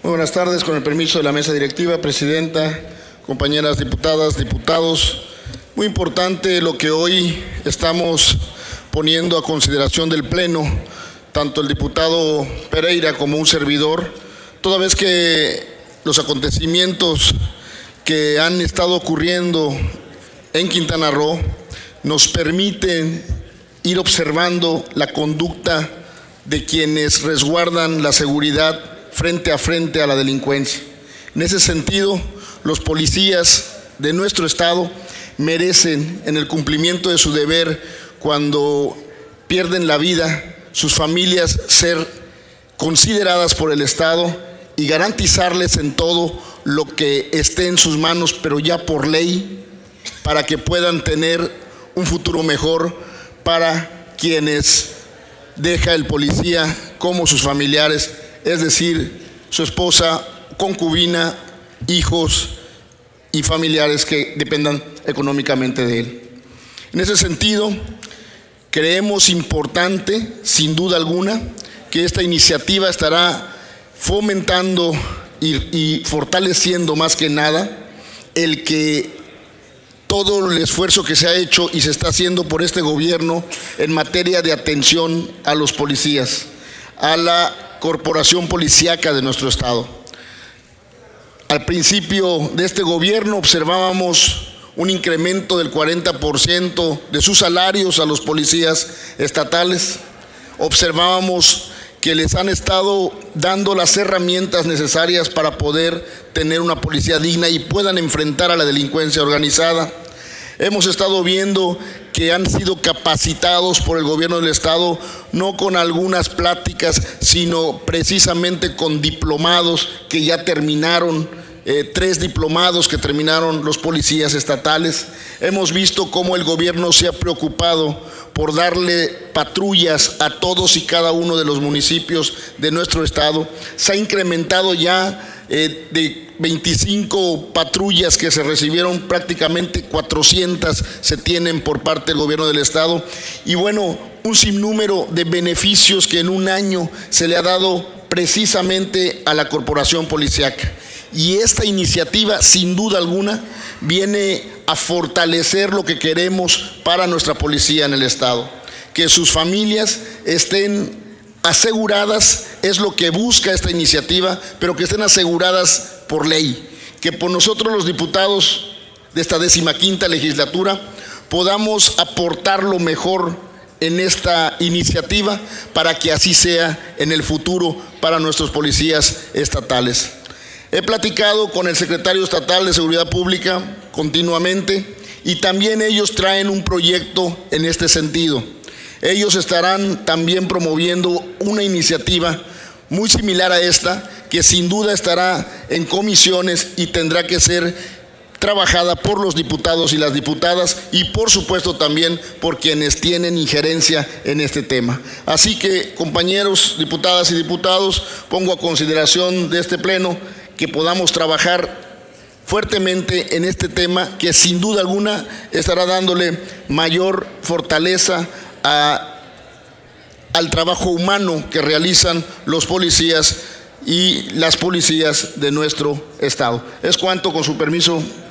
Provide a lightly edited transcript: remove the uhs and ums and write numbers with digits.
Muy buenas tardes, con el permiso de la mesa directiva, presidenta, compañeras diputadas, diputados. Muy importante lo que hoy estamos poniendo a consideración del Pleno, tanto el diputado Pereira como un servidor, toda vez que los acontecimientos que han estado ocurriendo en Quintana Roo nos permiten ir observando la conducta de quienes resguardan la seguridad frente a la delincuencia. En ese sentido, los policías de nuestro Estado merecen, en el cumplimiento de su deber, cuando pierden la vida, sus familias ser consideradas por el Estado y garantizarles en todo lo que esté en sus manos, pero ya por ley, para que puedan tener un futuro mejor para quienes deja el policía como sus familiares, es decir, su esposa, concubina, hijos y familiares que dependan económicamente de él. En ese sentido, creemos importante, sin duda alguna, que esta iniciativa estará fomentando y fortaleciendo más que nada el que todo el esfuerzo que se ha hecho y se está haciendo por este gobierno en materia de atención a los policías, a la corporación policíaca de nuestro Estado. Al principio de este gobierno observábamos un incremento del 40% de sus salarios a los policías estatales. Observábamos que les han estado dando las herramientas necesarias para poder tener una policía digna y puedan enfrentar a la delincuencia organizada. Hemos estado viendo que han sido capacitados por el gobierno del Estado, no con algunas pláticas, sino precisamente con diplomados que ya terminaron, 3 diplomados que terminaron los policías estatales. Hemos visto cómo el gobierno se ha preocupado por darle patrullas a todos y cada uno de los municipios de nuestro Estado. Se ha incrementado ya de 25 patrullas que se recibieron, prácticamente 400 se tienen por parte del gobierno del Estado. Y bueno, un sinnúmero de beneficios que en un año se le ha dado precisamente a la corporación policíaca. Y esta iniciativa, sin duda alguna, viene a fortalecer lo que queremos para nuestra policía en el Estado. Que sus familias estén aseguradas, es lo que busca esta iniciativa, pero que estén aseguradas por ley. Que por nosotros los diputados de esta 15ª legislatura podamos aportar lo mejor en esta iniciativa para que así sea en el futuro para nuestros policías estatales. He platicado con el secretario estatal de Seguridad Pública continuamente y también ellos traen un proyecto en este sentido. Ellos estarán también promoviendo una iniciativa muy similar a esta, que sin duda estará en comisiones y tendrá que ser trabajada por los diputados y las diputadas y por supuesto también por quienes tienen injerencia en este tema. Así que, compañeros, diputadas y diputados, pongo a consideración de este Pleno que podamos trabajar fuertemente en este tema que sin duda alguna estará dándole mayor fortaleza al trabajo humano que realizan los policías y las policías de nuestro Estado. Es cuanto, con su permiso.